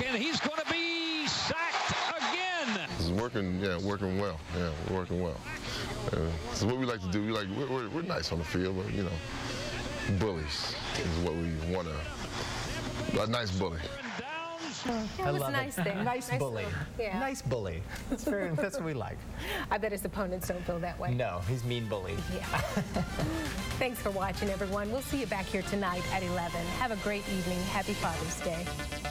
and he's going to be sacked again. It's working, working well. Yeah, we're working well. So what we like to do, we're nice on the field, but, you know, bullies is what we want to, a nice bully. It was nice there. Nice bully. Yeah. Nice bully. That's what we like. I bet his opponents don't feel that way. No, he's mean bully. Yeah. Thanks for watching, everyone. We'll see you back here tonight at 11. Have a great evening. Happy Father's Day.